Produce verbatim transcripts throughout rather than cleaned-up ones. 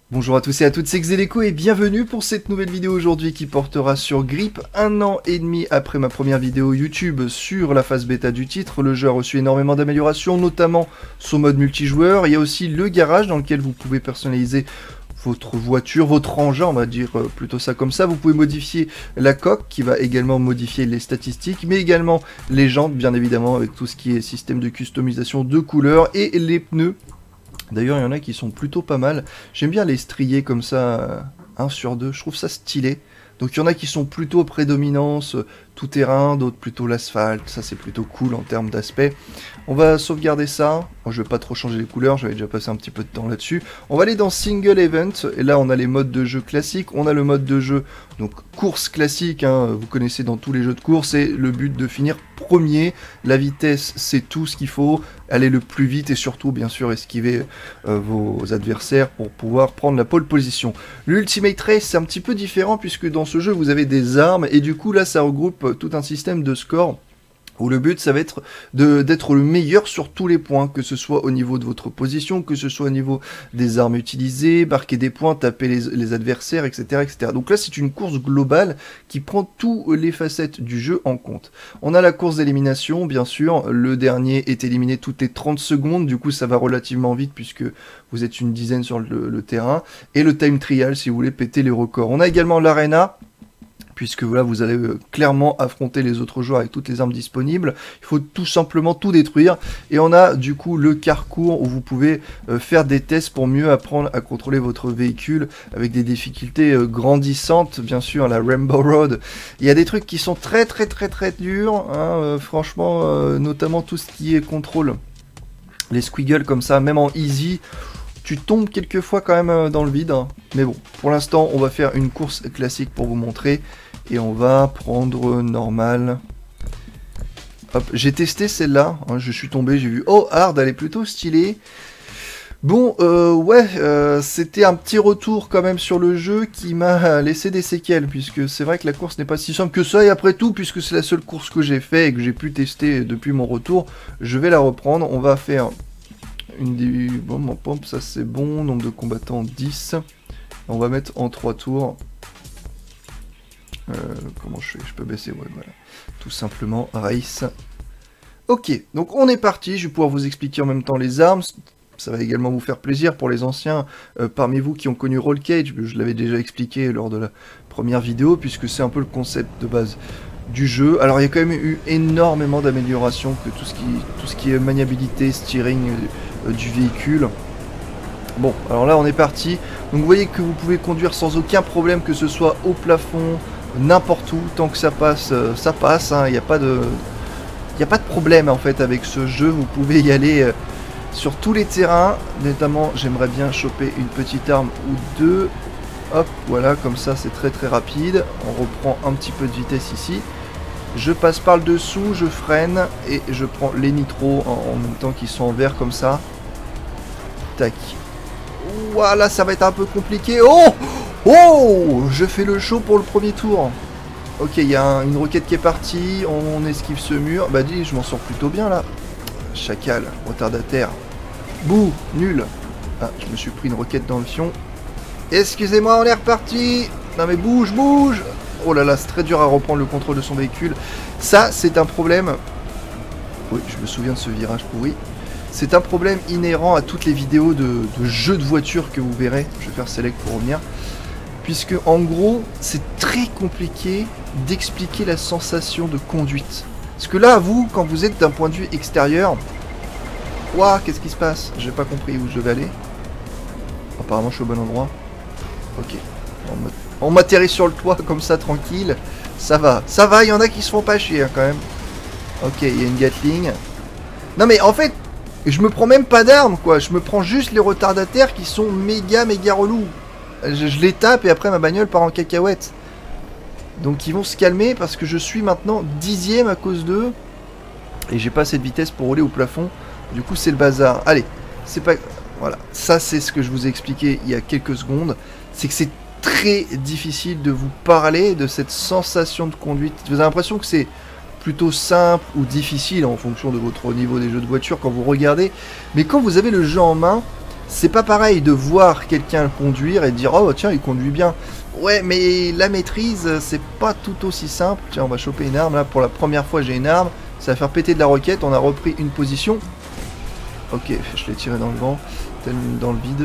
Bonjour à tous et à toutes, c'est Xeleco et bienvenue pour cette nouvelle vidéo aujourd'hui qui portera sur Grip. Un an et demi après ma première vidéo YouTube sur la phase bêta du titre, le jeu a reçu énormément d'améliorations, notamment son mode multijoueur. Il y a aussi le garage dans lequel vous pouvez personnaliser votre voiture, votre engin, on va dire plutôt ça comme ça. Vous pouvez modifier la coque qui va également modifier les statistiques, mais également les jantes bien évidemment avec tout ce qui est système de customisation de couleurs et les pneus. D'ailleurs, il y en a qui sont plutôt pas mal. J'aime bien les strier comme ça, un sur deux. Je trouve ça stylé. Donc, il y en a qui sont plutôt prédominance tout-terrain, d'autres plutôt l'asphalte. Ça, c'est plutôt cool en termes d'aspect. On va sauvegarder ça. Moi, je vais pas trop changer les couleurs. J'avais déjà passé un petit peu de temps là-dessus. On va aller dans Single Event. Et là, on a les modes de jeu classiques. On a le mode de jeu, donc course classique. Hein, vous connaissez dans tous les jeux de course. Et le but de finir premier. La vitesse, c'est tout ce qu'il faut. Aller le plus vite et surtout, bien sûr, esquiver euh, vos adversaires pour pouvoir prendre la pole position. L'Ultimate Race, c'est un petit peu différent puisque dans ce jeu, vous avez des armes. Et du coup, là, ça regroupe tout un système de score où le but, ça va être d'être le meilleur sur tous les points, que ce soit au niveau de votre position, que ce soit au niveau des armes utilisées, marquer des points, taper les, les adversaires, et cetera, et cetera. Donc là, c'est une course globale qui prend toutes les facettes du jeu en compte. On a la course d'élimination, bien sûr. Le dernier est éliminé toutes les trente secondes. Du coup, ça va relativement vite puisque vous êtes une dizaine sur le, le terrain. Et le time trial, si vous voulez péter les records. On a également l'arena, puisque voilà, vous allez euh, clairement affronter les autres joueurs avec toutes les armes disponibles. Il faut tout simplement tout détruire. Et on a du coup le parcours où vous pouvez euh, faire des tests pour mieux apprendre à contrôler votre véhicule avec des difficultés euh, grandissantes. Bien sûr, la Rainbow Road. Il y a des trucs qui sont très très très très durs. Hein, euh, franchement, euh, notamment tout ce qui est contrôle. Les squiggles comme ça, même en easy. Tu tombes quelquefois quand même dans le vide. Hein. Mais bon, pour l'instant, on va faire une course classique pour vous montrer. Et on va prendre normal. Hop, j'ai testé celle-là. Hein, je suis tombé, j'ai vu. Oh, hard, elle est plutôt stylée. Bon, euh, ouais, euh, c'était un petit retour quand même sur le jeu qui m'a laissé des séquelles. Puisque c'est vrai que la course n'est pas si simple que ça. Et après tout, puisque c'est la seule course que j'ai fait et que j'ai pu tester depuis mon retour, je vais la reprendre. On va faire une des... Bon, mon pompe, ça c'est bon. Nombre de combattants, dix. On va mettre en trois tours. Euh, comment je fais? Je peux baisser, ouais, voilà. Tout simplement, race. Ok, donc on est parti. Je vais pouvoir vous expliquer en même temps les armes. Ça va également vous faire plaisir pour les anciens euh, parmi vous qui ont connu Roll Cage. Je l'avais déjà expliqué lors de la première vidéo, puisque c'est un peu le concept de base du jeu. Alors il y a quand même eu énormément d'améliorations, que tout ce qui, tout ce qui est maniabilité, steering euh, du véhicule. Bon, alors là on est parti. Donc vous voyez que vous pouvez conduire sans aucun problème, que ce soit au plafond, n'importe où, tant que ça passe, euh, ça passe, hein. Il n'y a pas de... Il n'y a pas de problème en fait avec ce jeu, vous pouvez y aller euh, sur tous les terrains, notamment j'aimerais bien choper une petite arme ou deux, hop, voilà, comme ça c'est très très rapide, on reprend un petit peu de vitesse ici, je passe par le dessous, je freine et je prends les nitros en, en même temps qu'ils sont en vert comme ça, tac, voilà, ça va être un peu compliqué, oh! Oh! Je fais le show pour le premier tour. Ok, il y a un, une roquette qui est partie. On esquive ce mur. Bah dis, je m'en sors plutôt bien là. Chacal, retardataire. Bouh, nul. Ah, je me suis pris une roquette dans le fion. Excusez-moi, on est reparti. Non mais bouge, bouge. Oh là là, c'est très dur à reprendre le contrôle de son véhicule. Ça, c'est un problème. Oui, je me souviens de ce virage pourri. C'est un problème inhérent à toutes les vidéos de, de jeux de voiture que vous verrez. Je vais faire select pour revenir. Puisque en gros, c'est très compliqué d'expliquer la sensation de conduite. Parce que là, vous, quand vous êtes d'un point de vue extérieur, ouah, qu'est-ce qui se passe? J'ai pas compris où je devais aller. Apparemment, je suis au bon endroit. Ok. On m'atterrit sur le toit comme ça, tranquille. Ça va. Ça va, il y en a qui se font pas chier hein, quand même. Ok, il y a une Gatling. Non mais en fait, je me prends même pas d'armes, quoi. Je me prends juste les retardataires qui sont méga, méga relous. Je, je les tape et après ma bagnole part en cacahuète. Donc ils vont se calmer parce que je suis maintenant dixième à cause d'eux. Et j'ai pas assez de vitesse pour rouler au plafond. Du coup c'est le bazar. Allez, c'est pas... Voilà, ça c'est ce que je vous ai expliqué il y a quelques secondes. C'est que c'est très difficile de vous parler de cette sensation de conduite. Vous avez l'impression que c'est plutôt simple ou difficile en fonction de votre niveau des jeux de voiture quand vous regardez. Mais quand vous avez le jeu en main, C'est pas pareil de voir quelqu'un conduire et de dire oh tiens il conduit bien. Ouais mais la maîtrise c'est pas tout aussi simple. Tiens on va choper une arme là, pour la première fois j'ai une arme. Ça va faire péter de la roquette, on a repris une position. Ok, je l'ai tiré dans le vent, dans le vide.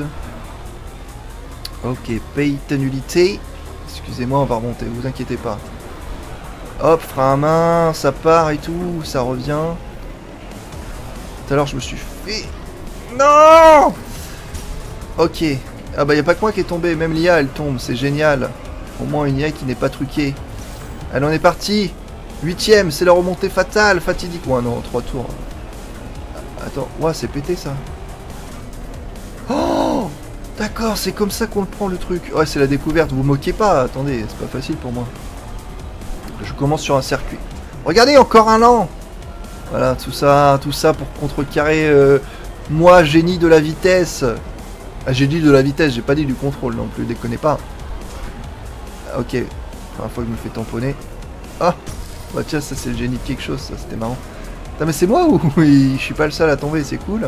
Ok, paye ta nullité. Excusez-moi on va remonter, vous inquiétez pas. Hop, frein à main, ça part et tout, ça revient. Tout à l'heure je me suis fait... Non. Ok. Ah bah y a pas que moi qui est tombé, même l'I A elle tombe, c'est génial. Au moins une I A qui n'est pas truquée. Allez on est parti. Huitième, c'est la remontée fatale, fatidique. Ouais non, trois tours. Attends, ouais c'est pété ça. Oh d'accord, c'est comme ça qu'on le prend le truc. Ouais c'est la découverte, vous moquez pas, attendez, c'est pas facile pour moi. Je commence sur un circuit. Regardez, encore un an. Voilà, tout ça, tout ça pour contrecarrer euh, moi, génie de la vitesse. Ah, j'ai dit de la vitesse, j'ai pas dit du contrôle non plus, déconnez pas. Ah, ok, première fois que je me fais tamponner. Ah, bah tiens, ça c'est le génie de quelque chose, ça c'était marrant. Putain, mais c'est moi ou je suis pas le seul à tomber, c'est cool.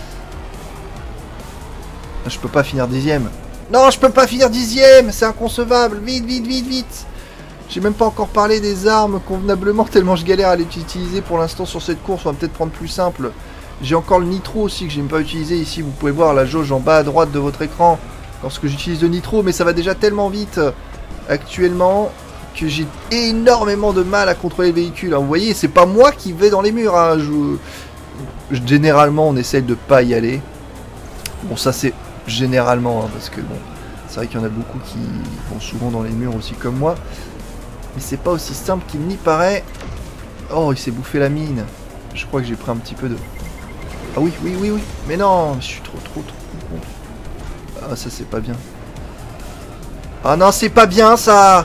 Je peux pas finir dixième. Non, je peux pas finir dixième, c'est inconcevable. Vite, vite, vite, vite. J'ai même pas encore parlé des armes convenablement, tellement je galère à les utiliser pour l'instant sur cette course. On va peut-être prendre plus simple. J'ai encore le nitro aussi que j'ai même pas utilisé ici. Vous pouvez voir la jauge en bas à droite de votre écran lorsque j'utilise le nitro, mais ça va déjà tellement vite actuellement que j'ai énormément de mal à contrôler le véhicule. Hein. Vous voyez, c'est pas moi qui vais dans les murs. Hein. Je... Généralement, on essaye de pas y aller. Bon, ça c'est généralement, hein, parce que bon, c'est vrai qu'il y en a beaucoup qui vont souvent dans les murs aussi comme moi. Mais c'est pas aussi simple qu'il n'y paraît. Oh, il s'est bouffé la mine. Je crois que j'ai pris un petit peu de... Ah oui, oui, oui, oui. Mais non, je suis trop, trop, trop... Ah, ça, c'est pas bien. Ah non, c'est pas bien, ça.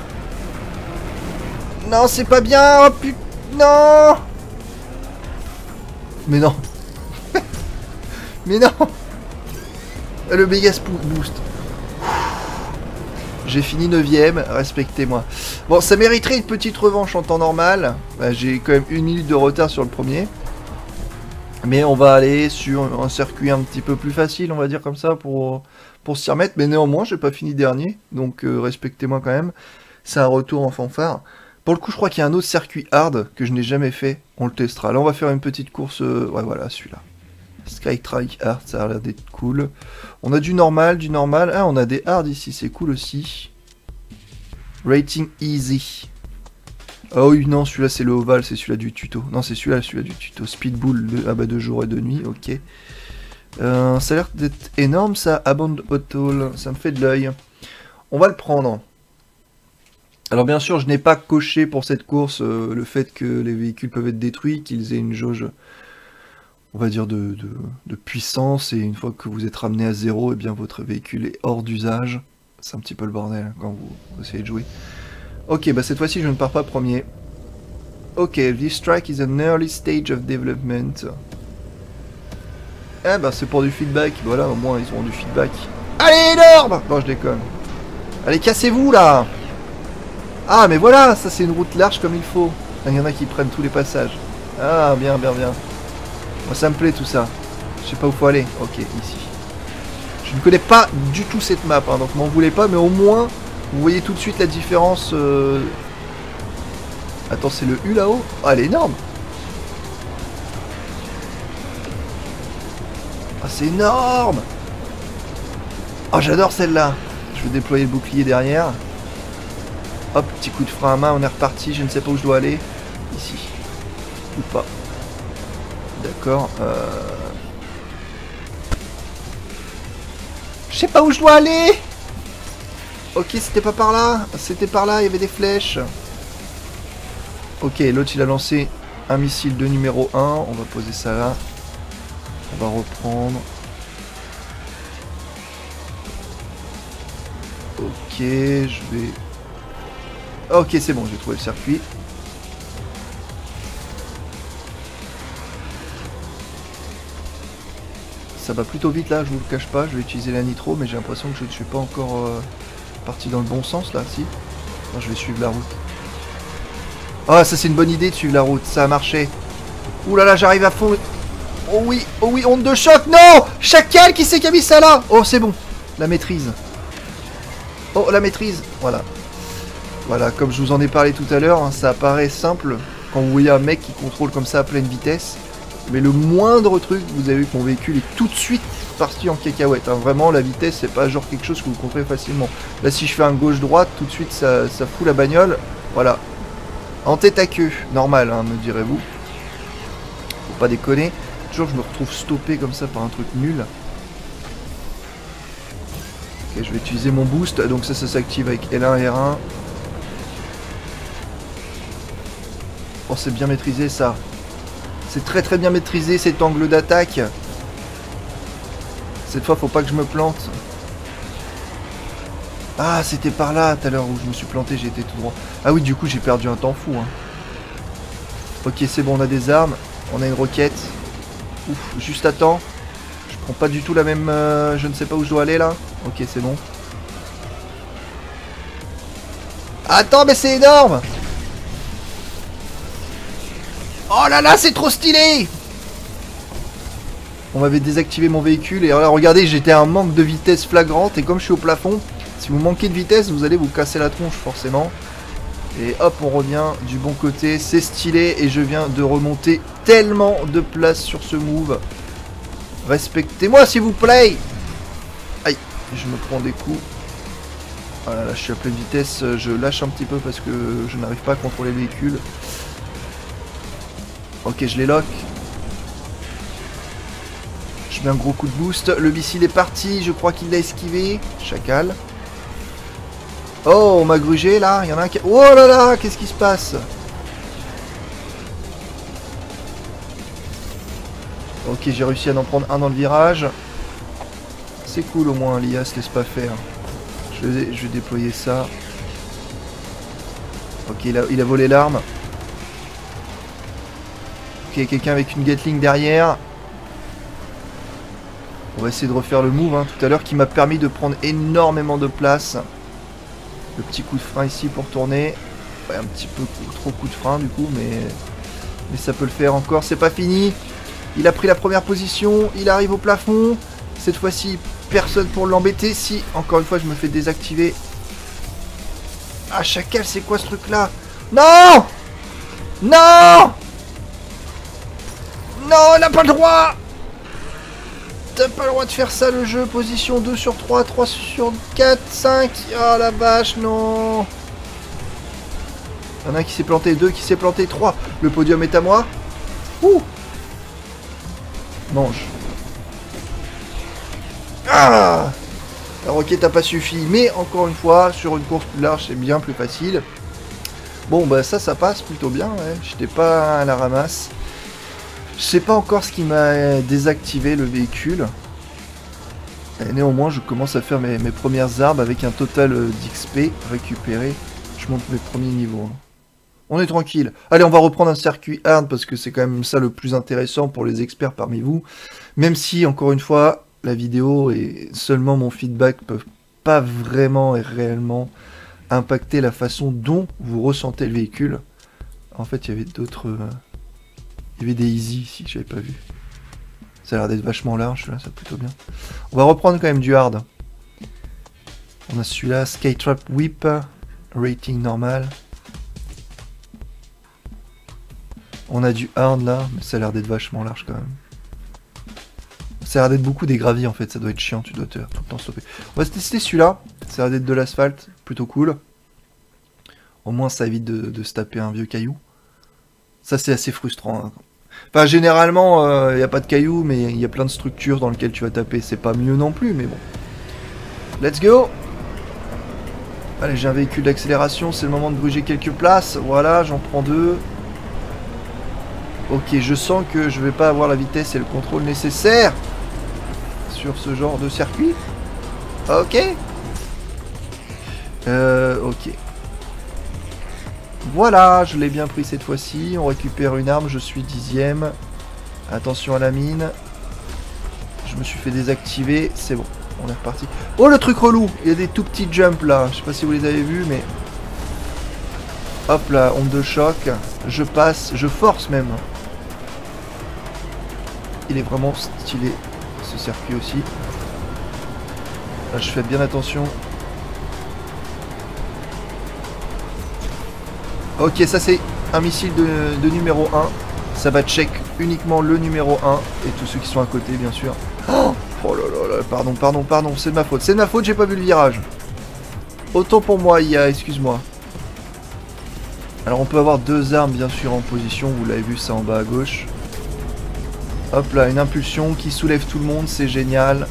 Non, c'est pas bien. Oh, putain. Non. Mais non. Mais non. Le méga boost. J'ai fini neuvième, respectez-moi. Bon, ça mériterait une petite revanche en temps normal. Bah, j'ai quand même une minute de retard sur le premier. Mais on va aller sur un circuit un petit peu plus facile, on va dire comme ça, pour, pour s'y remettre. Mais néanmoins, j'ai pas fini dernier, donc euh, respectez-moi quand même. C'est un retour en fanfare. Pour le coup, je crois qu'il y a un autre circuit hard que je n'ai jamais fait. On le testera. Là, on va faire une petite course... Euh... Ouais, voilà, celui-là. Skytrack hard, ça a l'air d'être cool. On a du normal, du normal. Ah, on a des hard ici, c'est cool aussi. Rating easy. Ah oui, non, celui-là c'est le Oval, c'est celui-là du tuto. Non, c'est celui-là, celui-là du tuto. Speedbull, de... ah bah de jour et de nuit, ok. Euh, ça a l'air d'être énorme ça, Abandon Auto, ça me fait de l'œil. On va le prendre. Alors bien sûr, je n'ai pas coché pour cette course euh, le fait que les véhicules peuvent être détruits, qu'ils aient une jauge... on va dire de, de, de puissance, et une fois que vous êtes ramené à zéro, et eh bien votre véhicule est hors d'usage. C'est un petit peu le bordel hein, quand vous, vous essayez de jouer. Ok, bah cette fois-ci je ne pars pas premier. Ok, this track is an early stage of development. Eh bah c'est pour du feedback, voilà, au moins ils auront du feedback. Allez, énorme. Non, je déconne. Allez, cassez-vous là. Ah, mais voilà, ça c'est une route large comme il faut. Il y en a qui prennent tous les passages. Ah, bien, bien, bien. Moi ça me plaît tout ça. Je sais pas où faut aller. Ok, ici. Je ne connais pas du tout cette map, hein, donc m'en voulez pas, mais au moins, vous voyez tout de suite la différence. Euh... Attends, c'est le U là-haut? Ah, elle est énorme. Ah, c'est énorme. Oh, j'adore celle-là. Je vais déployer le bouclier derrière. Hop, petit coup de frein à main, on est reparti. Je ne sais pas où je dois aller. Ici. Ou pas. D'accord. Euh... Je sais pas où je dois aller. Ok, c'était pas par là. C'était par là, il y avait des flèches. Ok, l'autre il a lancé un missile de numéro un. On va poser ça là. On va reprendre. Ok, je vais... Ok, c'est bon, j'ai trouvé le circuit. Ça va plutôt vite là, je vous le cache pas, je vais utiliser la nitro, mais j'ai l'impression que je ne suis pas encore euh, parti dans le bon sens là, si. Non, je vais suivre la route. Ah, ça c'est une bonne idée de suivre la route, ça a marché. Ouh là là, j'arrive à fond. Oh oui, oh oui, onde de choc. Non, chacal, qui c'est qui a mis ça là? Oh, c'est bon. La maîtrise. Oh, la maîtrise. Voilà. Voilà, comme je vous en ai parlé tout à l'heure, hein, ça apparaît simple quand vous voyez un mec qui contrôle comme ça à pleine vitesse. Mais le moindre truc, vous avez vu que mon véhicule est tout de suite parti en cacahuète. Hein. Vraiment, la vitesse, c'est pas genre quelque chose que vous contrôlez facilement. Là, si je fais un gauche-droite, tout de suite, ça, ça fout la bagnole. Voilà. En tête à queue. Normal, hein, me direz-vous. Faut pas déconner. Toujours, je me retrouve stoppé comme ça par un truc nul. Ok, je vais utiliser mon boost. Donc ça, ça s'active avec L un, R un. Oh, c'est bien maîtrisé, ça. C'est très très bien maîtrisé cet angle d'attaque. Cette fois, faut pas que je me plante. Ah, c'était par là tout à l'heure où je me suis planté, j'ai été tout droit. Ah oui, du coup, j'ai perdu un temps fou. Hein. Ok, c'est bon, on a des armes. On a une roquette. Ouf, juste à temps. Je prends pas du tout la même... Euh, je ne sais pas où je dois aller là. Ok, c'est bon. Attends, mais c'est énorme! Oh là là, c'est trop stylé! On m'avait désactivé mon véhicule et là, regardez, j'étais à un manque de vitesse flagrante et comme je suis au plafond, si vous manquez de vitesse, vous allez vous casser la tronche forcément. Et hop, on revient du bon côté, c'est stylé et je viens de remonter tellement de place sur ce move. Respectez-moi s'il vous plaît! Aïe, je me prends des coups. Voilà, là je suis à pleine vitesse, je lâche un petit peu parce que je n'arrive pas à contrôler le véhicule. Ok, je les lock. Je mets un gros coup de boost. Le missile est parti. Je crois qu'il l'a esquivé. Chacal. Oh, on m'a grugé là. Il y en a un qui... Oh là là, qu'est-ce qui se passe? Ok, j'ai réussi à en prendre un dans le virage. C'est cool au moins, l'I A se laisse pas faire. Je vais, je vais déployer ça. Ok, il a, il a volé l'arme. Ok, quelqu'un avec une Gatling derrière. On va essayer de refaire le move hein, tout à l'heure qui m'a permis de prendre énormément de place. Le petit coup de frein ici pour tourner. Ouais, un petit peu trop coup de frein du coup, mais, mais ça peut le faire encore. C'est pas fini. Il a pris la première position. Il arrive au plafond. Cette fois-ci, personne pour l'embêter. Si, encore une fois, je me fais désactiver. Ah, chacal, c'est quoi ce truc-là? Non! Non! Non, on n'a pas le droit! T'as pas le droit de faire ça le jeu. Position deux sur trois, trois sur quatre, cinq. Oh la vache, non. Il y en a un qui s'est planté, deux qui s'est planté, trois. Le podium est à moi. Ouh. Mange. Ah! La roquette n'a pas suffi. Mais encore une fois, sur une course plus large, c'est bien plus facile. Bon, bah ça, ça passe plutôt bien. Ouais. J'étais pas à la ramasse. Je sais pas encore ce qui m'a désactivé le véhicule. Et néanmoins, je commence à faire mes, mes premières armes avec un total d'X P récupéré. Je monte mes premiers niveaux. On est tranquille. Allez, on va reprendre un circuit hard parce que c'est quand même ça le plus intéressant pour les experts parmi vous. Même si, encore une fois, la vidéo et seulement mon feedback peuvent pas vraiment et réellement impacter la façon dont vous ressentez le véhicule. En fait, il y avait d'autres... Il y avait des easy ici, j'avais pas vu. Ça a l'air d'être vachement large, là, ça plutôt bien. On va reprendre quand même du hard. On a celui-là, Skytrap Whip, rating normal. On a du hard là, mais ça a l'air d'être vachement large quand même. Ça a l'air d'être beaucoup des graviers en fait, ça doit être chiant, tu dois te, tout le temps stopper. On va tester celui-là, ça a l'air d'être de l'asphalte, plutôt cool. Au moins ça évite de, de se taper un vieux caillou. Ça c'est assez frustrant. Hein. Enfin généralement il euh, n'y a pas de cailloux mais il y a plein de structures dans lesquelles tu vas taper. C'est pas mieux non plus mais bon. Let's go. Allez j'ai un véhicule d'accélération. C'est le moment de gruger quelques places. Voilà j'en prends deux. Ok je sens que je vais pas avoir la vitesse et le contrôle nécessaire sur ce genre de circuit. Ok. Euh ok. Voilà, je l'ai bien pris cette fois-ci. On récupère une arme, je suis dixième. Attention à la mine. Je me suis fait désactiver, c'est bon, on est reparti. Oh le truc relou, il y a des tout petits jumps là. Je sais pas si vous les avez vus, mais... Hop là, onde de choc. Je passe, je force même. Il est vraiment stylé, ce circuit aussi. Là, je fais bien attention. Ok, ça c'est un missile de, de numéro un. Ça va check uniquement le numéro un et tous ceux qui sont à côté, bien sûr. Oh, oh là là là, pardon, pardon, pardon, c'est de ma faute. C'est de ma faute, j'ai pas vu le virage. Autant pour moi, I A, excuse-moi. Alors on peut avoir deux armes, bien sûr, en position. Vous l'avez vu, ça en bas à gauche. Hop là, une impulsion qui soulève tout le monde, c'est génial.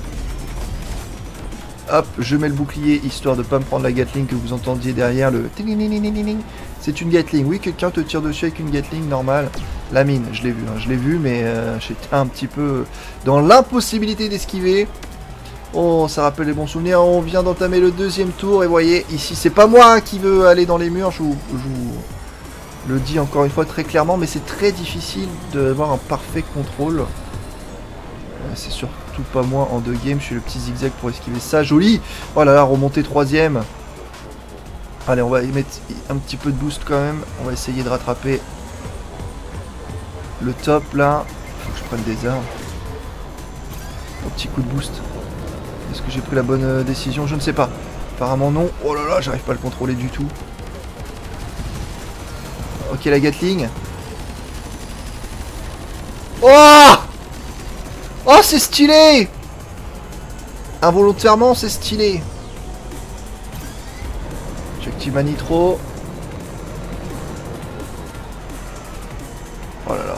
Hop, je mets le bouclier, histoire de pas me prendre la Gatling que vous entendiez derrière, le... C'est une Gatling, oui, quelqu'un te tire dessus avec une Gatling normale. La mine, je l'ai vu, hein, je l'ai vu, mais euh, j'étais un petit peu dans l'impossibilité d'esquiver. Oh, ça rappelle les bons souvenirs, on vient d'entamer le deuxième tour, et voyez, ici, c'est pas moi qui veux aller dans les murs, je vous, je vous le dis encore une fois très clairement, mais c'est très difficile d'avoir un parfait contrôle. C'est surtout pas moi en deux games, je suis le petit zigzag pour esquiver ça, joli. Oh là là, remonter troisième. Allez, on va y mettre un petit peu de boost quand même, on va essayer de rattraper le top là. Faut que je prenne des armes. Un petit coup de boost. Est-ce que j'ai pris la bonne décision? Je ne sais pas. Apparemment non. Oh là là, j'arrive pas à le contrôler du tout. Ok, la Gatling. Oh! Oh, c'est stylé! Involontairement, c'est stylé. J'active ma nitro. Oh là là.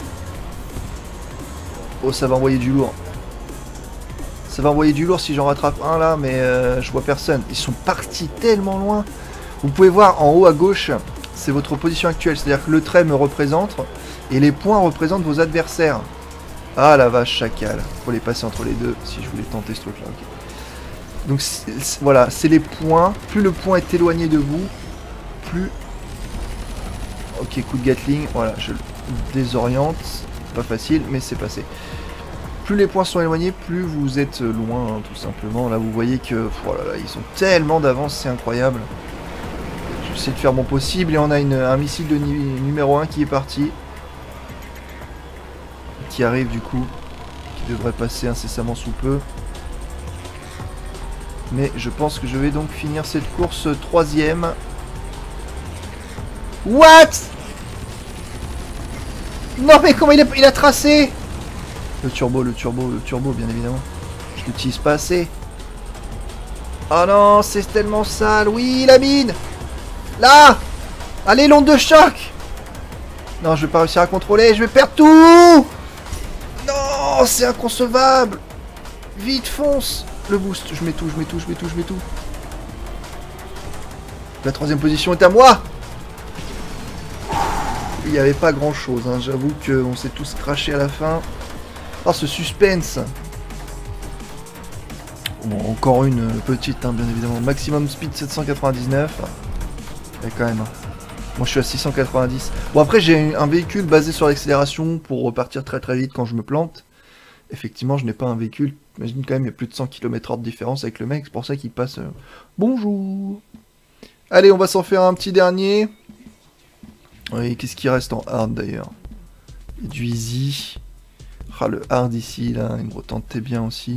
Oh, ça va envoyer du lourd. Ça va envoyer du lourd si j'en rattrape un là, mais euh, je vois personne. Ils sont partis tellement loin. Vous pouvez voir en haut à gauche, c'est votre position actuelle. C'est-à-dire que le trait me représente et les points représentent vos adversaires. Ah la vache, chacal. Faut les passer entre les deux si je voulais tenter ce truc là. Okay. Donc voilà, c'est les points. Plus le point est éloigné de vous, plus... Ok, coup de Gatling. Voilà, je le désoriente. Pas facile, mais c'est passé. Plus les points sont éloignés, plus vous êtes loin, hein, tout simplement. Là, vous voyez que... Oh là là, ils ont tellement d'avance, c'est incroyable. J'essaie de faire mon possible et on a une, un missile de numéro un qui est parti. Qui arrive du coup, qui devrait passer incessamment sous peu. Mais je pense que je vais donc finir cette course troisième. What? Non mais comment il a, il a tracé? Le turbo, le turbo, le turbo bien évidemment. Je l'utilise pas assez. Oh non, c'est tellement sale. Oui, la mine. Là. Allez, l'onde de choc. Non, je vais pas réussir à contrôler, je vais perdre tout. Non, c'est inconcevable. Vite, fonce. Le boost, je mets tout, je mets tout, je mets tout, je mets tout. La troisième position est à moi. Il n'y avait pas grand chose, hein. J'avoue qu'on s'est tous crashés à la fin. Oh, ce suspense. Bon, encore une petite, hein, bien évidemment. Maximum speed sept cent quatre-vingt-dix-neuf. Et quand même. Moi je suis à six cent quatre-vingt-dix. Bon après j'ai un véhicule basé sur l'accélération pour repartir très très vite quand je me plante. Effectivement je n'ai pas un véhicule. Imagine quand même il y a plus de cent kilomètres heure de différence avec le mec. C'est pour ça qu'il passe... Euh... Bonjour. Allez on va s'en faire un petit dernier. Oui, qu'est-ce qui reste en hard d'ailleurs? Du easy. Ah le hard ici là, il me retentait bien aussi.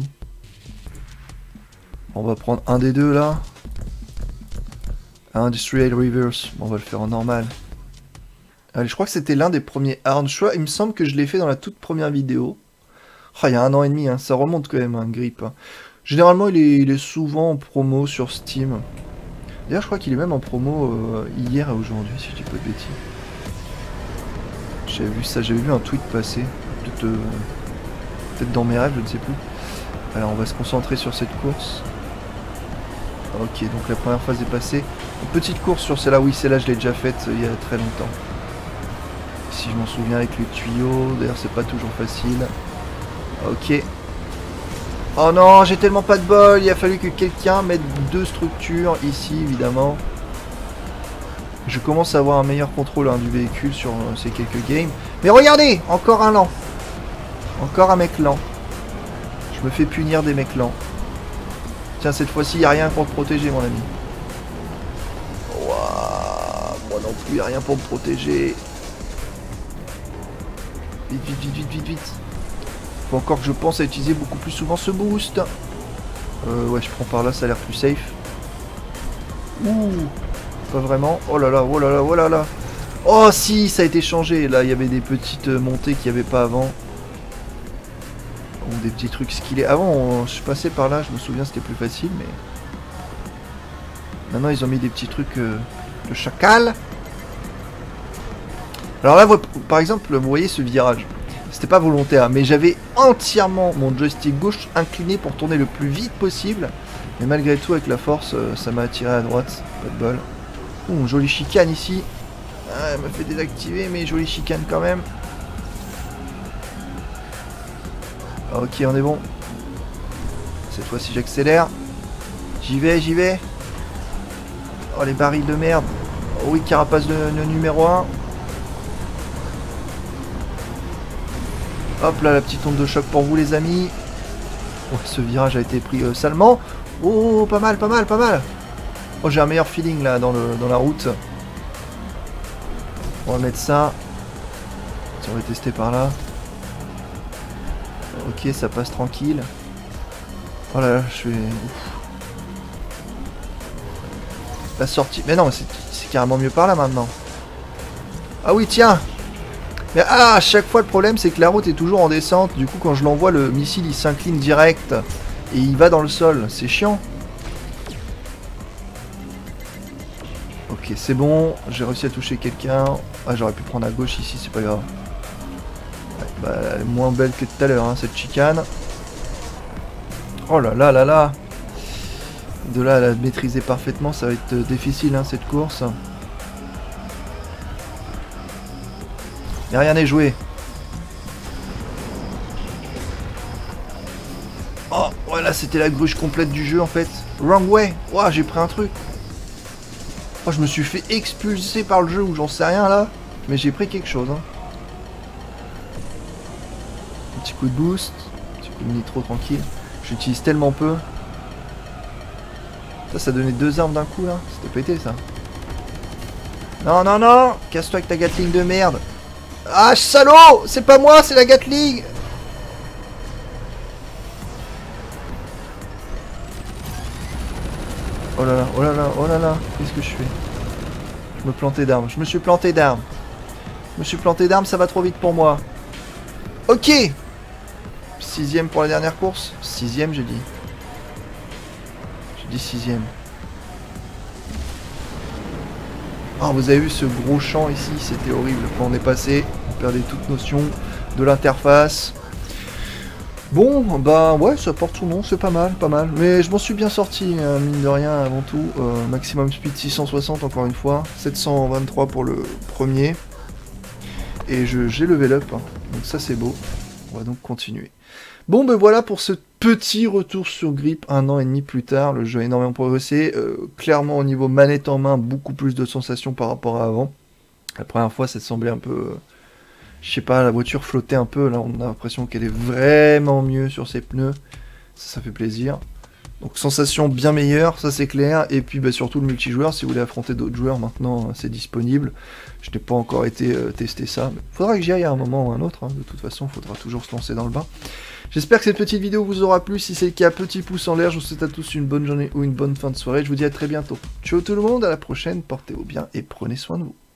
On va prendre un des deux là. Industrial Reverse, bon, on va le faire en normal. Allez, je crois que c'était l'un des premiers hard choix. Il me semble que je l'ai fait dans la toute première vidéo. Oh, il y a un an et demi, hein. Ça remonte quand même, un hein, grip. Généralement, il est, il est souvent en promo sur Steam. D'ailleurs, je crois qu'il est même en promo euh, hier et aujourd'hui, si je dis pas de bêtises. J'avais vu ça, j'avais vu un tweet passer. Peut-être euh, peut-être dans mes rêves, je ne sais plus. Alors, on va se concentrer sur cette course. Ok, donc la première phase est passée. Une petite course sur celle-là, oui, celle-là, je l'ai déjà faite euh, il y a très longtemps. Si je m'en souviens avec les tuyaux, d'ailleurs, c'est pas toujours facile. Ok. Oh non, j'ai tellement pas de bol, il a fallu que quelqu'un mette deux structures ici, évidemment. Je commence à avoir un meilleur contrôle hein, du véhicule sur euh, ces quelques games. Mais regardez, encore un lent. Encore un mec lent. Je me fais punir des mecs lents. Tiens, cette fois-ci, il n'y a rien pour te protéger, mon ami. Ouah, moi non plus, il n'y a rien pour me protéger. Vite, vite, vite, vite, vite, vite. Faut encore que je pense à utiliser beaucoup plus souvent ce boost. Euh, ouais, je prends par là, ça a l'air plus safe. Ouh, pas vraiment. Oh là là, oh là là, oh là là. Oh si, ça a été changé. Là, il y avait des petites montées qu'il n'y avait pas avant. Ou des petits trucs skillés. Avant, on... je passais par là, je me souviens, c'était plus facile, mais... Maintenant, ils ont mis des petits trucs euh, de chacal. Alors là, par exemple, vous voyez ce virage. C'était pas volontaire, mais j'avais entièrement mon joystick gauche incliné pour tourner le plus vite possible. Mais malgré tout, avec la force, euh, ça m'a attiré à droite. Pas de bol. Ouh, jolie chicane ici. Ah, elle m'a fait désactiver, mais jolie chicane quand même. Ok, on est bon. Cette fois-ci, j'accélère. J'y vais, j'y vais. Oh, les barils de merde. Oh oui, carapace de, de numéro un. Hop là, la petite onde de choc pour vous, les amis. Oh, ce virage a été pris euh, salement. Oh, pas mal, pas mal, pas mal. Oh, j'ai un meilleur feeling là dans, le, dans la route. On va mettre ça. On va tester par là. Ok, ça passe tranquille. Oh là là, je suis... Ouf. La sortie... Mais non, c'est carrément mieux par là maintenant. Ah oui, tiens. Mais ah, à chaque fois le problème c'est que la route est toujours en descente. Du coup quand je l'envoie, le missile il s'incline direct. Et il va dans le sol. C'est chiant. Ok, c'est bon. J'ai réussi à toucher quelqu'un. Ah, j'aurais pu prendre à gauche ici, c'est pas grave. Ouais, bah, elle est moins belle que tout à l'heure, hein, cette chicane. Oh là là là là. De là à la maîtriser parfaitement, ça va être difficile, hein, cette course. Mais rien n'est joué. Oh, voilà, c'était la gruge complète du jeu en fait. Wrong way. Ouah, j'ai pris un truc. Oh, je me suis fait expulser par le jeu ou j'en sais rien là. Mais j'ai pris quelque chose. Hein. Un petit coup de boost. Un petit coup de nitro tranquille. J'utilise tellement peu. Ça, ça donnait deux armes d'un coup là. C'était pété ça. Non, non, non. Casse-toi avec ta Gatling de merde. Ah, salaud! C'est pas moi, c'est la Gatling! Oh là là, oh là là, oh là là, qu'est-ce que je fais? Je me plantais d'armes, je me suis planté d'armes. Je me suis planté d'armes, ça va trop vite pour moi. Ok! Sixième pour la dernière course? Sixième, j'ai dit. J'ai dit sixième. Ah, vous avez vu ce gros champ ici, c'était horrible. Quand on est passé, on perdait toute notion de l'interface. Bon, bah ouais, ça porte son nom, c'est pas mal, pas mal. Mais je m'en suis bien sorti, hein, mine de rien, avant tout. Euh, maximum speed six cent soixante, encore une fois. sept cent vingt-trois pour le premier. Et j'ai level up, hein. Donc ça c'est beau. On va donc continuer. Bon, ben voilà pour ce petit retour sur Grip, un an et demi plus tard. Le jeu a énormément progressé. Euh, clairement, au niveau manette en main, beaucoup plus de sensations par rapport à avant. La première fois, ça semblait un peu... Euh, je sais pas, la voiture flottait un peu. Là, on a l'impression qu'elle est vraiment mieux sur ses pneus. Ça, ça fait plaisir. Donc, sensation bien meilleure, ça c'est clair. Et puis, bah, surtout le multijoueur. Si vous voulez affronter d'autres joueurs, maintenant, c'est disponible. Je n'ai pas encore été euh, tester ça. Il faudra que j'y aille à un moment ou à un autre. Hein. De toute façon, il faudra toujours se lancer dans le bain. J'espère que cette petite vidéo vous aura plu. Si c'est le cas, petit pouce en l'air. Je vous souhaite à tous une bonne journée ou une bonne fin de soirée. Je vous dis à très bientôt. Ciao tout le monde, à la prochaine. Portez-vous bien et prenez soin de vous.